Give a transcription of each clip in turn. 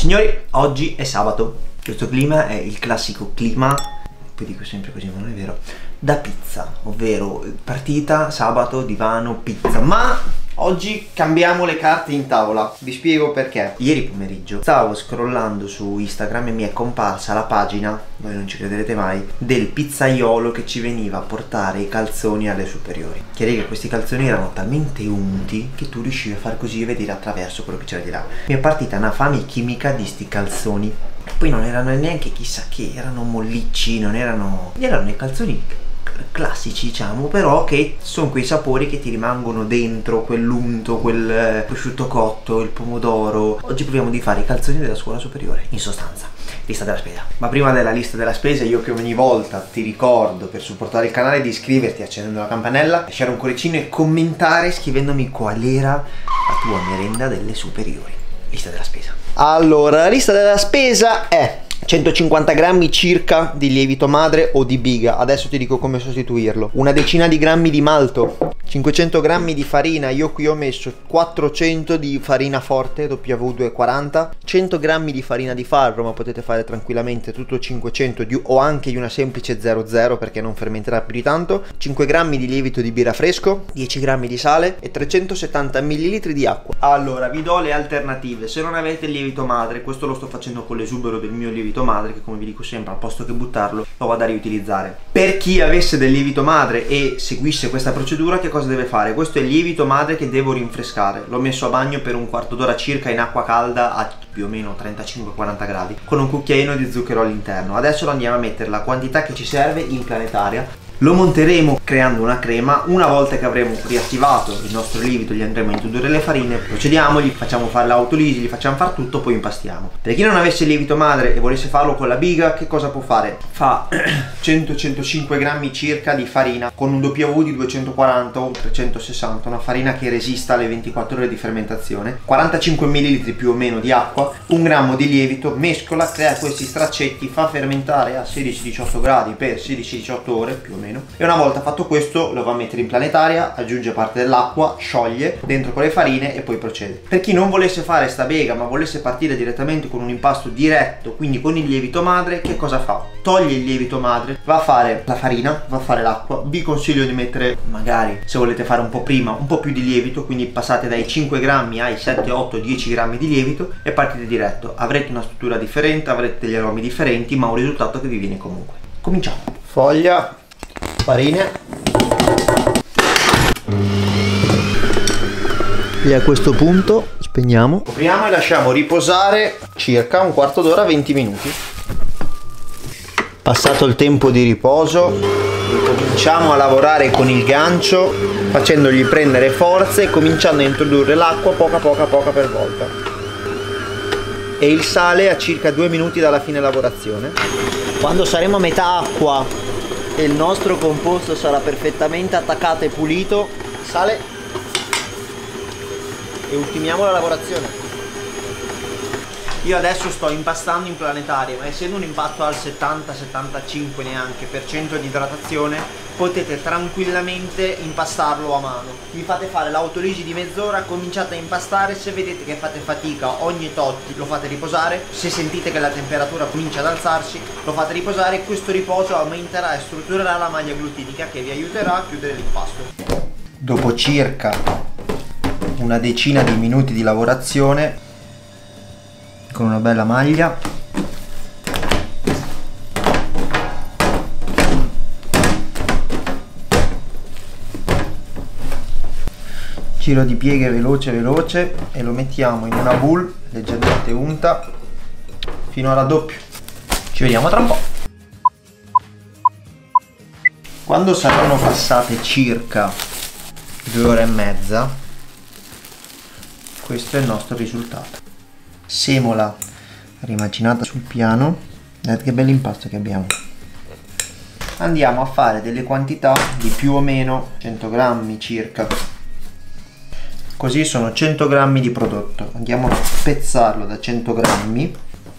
Signori, oggi è sabato. Questo clima è il classico clima, poi dico sempre così ma non è vero, da pizza, ovvero partita, sabato, divano, pizza. Ma oggi cambiamo le carte in tavola. Vi spiego perché. Ieri pomeriggio stavo scrollando su Instagram e mi è comparsa la pagina, voi non ci crederete mai, del pizzaiolo che ci veniva a portare i calzoni alle superiori. Chiaro che questi calzoni erano talmente unti che tu riuscivi a far così e vedere attraverso quello che c'era di là. Mi è partita una fame chimica di sti calzoni. Poi non erano neanche chissà che, erano mollicci, non erano i calzoni classici, diciamo, però che sono quei sapori che ti rimangono dentro, quell'unto, quel prosciutto cotto, il pomodoro. Oggi proviamo di fare i calzoni della scuola superiore, in sostanza. Lista della spesa. Ma prima della lista della spesa, io che ogni volta ti ricordo per supportare il canale di iscriverti accendendo la campanella, lasciare un cuoricino e commentare scrivendomi qual era la tua merenda delle superiori. Lista della spesa. Allora, la lista della spesa è 150 grammi circa di lievito madre o di biga. Adesso ti dico come sostituirlo. Una decina di grammi di malto, 500 grammi di farina. Io qui ho messo 400 di farina forte W240, 100 grammi di farina di farro, ma potete fare tranquillamente tutto 500 o anche di una semplice 00 perché non fermenterà più di tanto, 5 grammi di lievito di birra fresco, 10 grammi di sale e 370 ml di acqua. Allora, vi do le alternative. Se non avete il lievito madre, questo lo sto facendo con l'esubero del mio lievito madre, che come vi dico sempre, al posto che buttarlo lo vado a riutilizzare. Per chi avesse del lievito madre e seguisse questa procedura, che cosa deve fare? Questo è il lievito madre che devo rinfrescare. L'ho messo a bagno per un quarto d'ora circa in acqua calda a più o meno 35-40 gradi con un cucchiaino di zucchero all'interno. Adesso lo andiamo a mettere la quantità che ci serve in planetaria. Lo monteremo creando una crema. Una volta che avremo riattivato il nostro lievito gli andremo a introdurre le farine, procediamo, gli facciamo fare l'autolisi, gli facciamo fare tutto, poi impastiamo. Per chi non avesse il lievito madre e volesse farlo con la biga, che cosa può fare? Fa 100-105 grammi circa di farina con un W di 240 o 360, una farina che resista alle 24 ore di fermentazione, 45 ml più o meno di acqua, 1 grammo di lievito, mescola, crea questi straccetti, fa fermentare a 16-18 gradi per 16-18 ore più o meno. E una volta fatto questo lo va a mettere in planetaria, aggiunge parte dell'acqua, scioglie dentro con le farine e poi procede. Per chi non volesse fare sta bega ma volesse partire direttamente con un impasto diretto, quindi con il lievito madre, che cosa fa? Toglie il lievito madre, va a fare la farina, va a fare l'acqua. Vi consiglio di mettere, magari se volete fare un po' prima, un po' più di lievito, quindi passate dai 5 grammi ai 7, 8, 10 grammi di lievito e partite diretto. Avrete una struttura differente, avrete degli aromi differenti, ma un risultato che vi viene comunque. Cominciamo. Foglia, farine, e a questo punto spegniamo, copriamo e lasciamo riposare circa un quarto d'ora, 20 minuti. Passato il tempo di riposo, cominciamo a lavorare con il gancio facendogli prendere forze e cominciando a introdurre l'acqua poca per volta e il sale a circa 2 minuti dalla fine lavorazione. Quando saremo a metà acqua e il nostro composto sarà perfettamente attaccato e pulito, sale e ultimiamo la lavorazione. Io adesso sto impastando in planetaria, ma essendo un impasto al 70-75 neanche per cento di idratazione, potete tranquillamente impastarlo a mano. Vi fate fare l'autolisi di mezz'ora, cominciate a impastare. Se vedete che fate fatica ogni tot lo fate riposare, se sentite che la temperatura comincia ad alzarsi lo fate riposare. Questo riposo aumenterà e strutturerà la maglia glutidica che vi aiuterà a chiudere l'impasto. Dopo circa una decina di minuti di lavorazione con una bella maglia, giro di pieghe veloce e lo mettiamo in una boule leggermente unta fino a raddoppio. Ci vediamo tra un po'. Quando saranno passate circa 2 ore e mezza, questo è il nostro risultato. Semola rimacinata sul piano. Vedete che bell'impasto che abbiamo. Andiamo a fare delle quantità di più o meno 100 grammi circa. Così sono 100 grammi di prodotto. Andiamo a spezzarlo da 100 grammi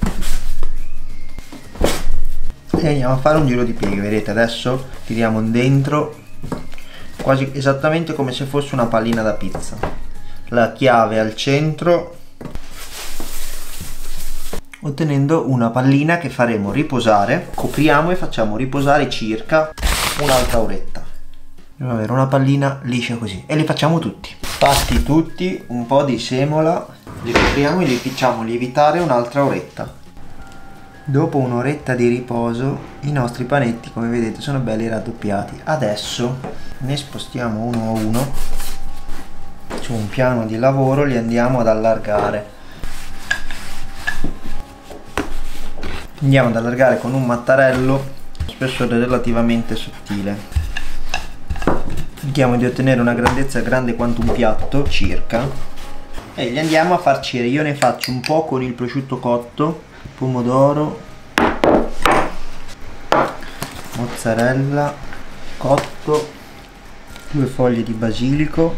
e andiamo a fare un giro di pieghe. Vedete, adesso tiriamo dentro quasi esattamente come se fosse una pallina da pizza. La chiave al centro ottenendo una pallina che faremo riposare. Copriamo e facciamo riposare circa un'altra oretta. Dobbiamo avere una pallina liscia così e li facciamo tutti. Fatti tutti, un po' di semola, li copriamo e li facciamo lievitare un'altra oretta. Dopo un'oretta di riposo i nostri panetti, come vedete, sono belli raddoppiati. Adesso ne spostiamo uno a uno su un piano di lavoro, li andiamo ad allargare. Andiamo ad allargare con un mattarello, spessore relativamente sottile. Cerchiamo di ottenere una grandezza grande quanto un piatto circa e li andiamo a farcire. Io ne faccio un po' con il prosciutto cotto, pomodoro, mozzarella cotto, 2 foglie di basilico.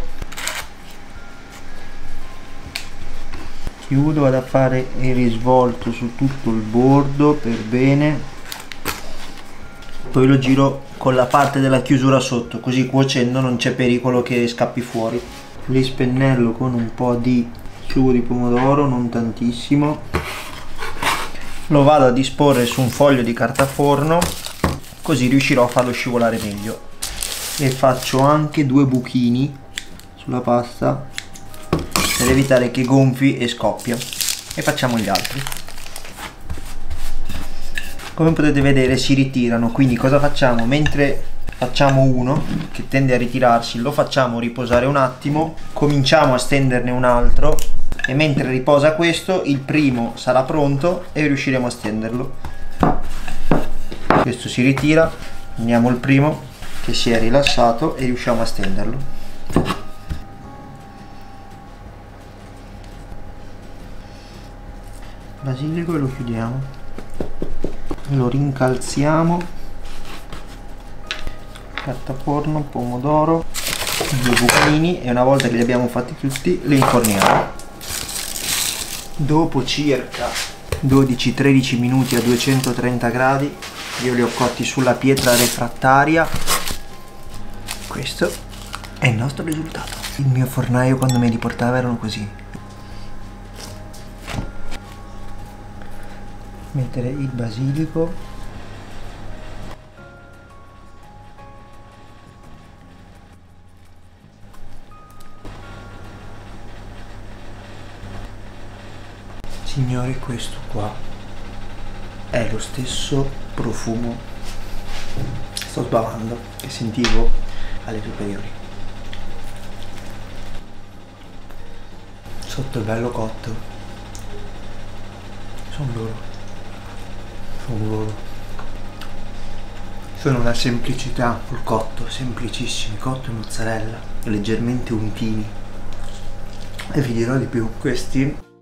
Chiudo, vado a fare il risvolto su tutto il bordo per bene, poi lo giro con la parte della chiusura sotto, così cuocendo non c'è pericolo che scappi fuori. Li spennello con un po' di sugo di pomodoro, non tantissimo. Lo vado a disporre su un foglio di carta forno, così riuscirò a farlo scivolare meglio. E faccio anche 2 buchini sulla pasta per evitare che gonfi e scoppia. E facciamo gli altri. Come potete vedere si ritirano, quindi cosa facciamo? Mentre facciamo uno che tende a ritirarsi, lo facciamo riposare un attimo, cominciamo a stenderne un altro e mentre riposa questo il primo sarà pronto e riusciremo a stenderlo. Questo si ritira, prendiamo il primo che si è rilassato e riusciamo a stenderlo. Basilico e lo chiudiamo, lo rincalziamo, carta forno, pomodoro, 2 buchini e una volta che li abbiamo fatti tutti li inforniamo. Dopo circa 12-13 minuti a 230 gradi io li ho cotti sulla pietra refrattaria. Questo è il nostro risultato. Il mio fornaio quando me li portava erano così. Mettere il basilico, signori, questo qua è lo stesso profumo, sto sbavando, che sentivo alle superiori. Sotto è bello cotto, sono loro. Sono una semplicità sul cotto, semplicissimi, cotto e mozzarella, leggermente untini. E vi dirò di più, questi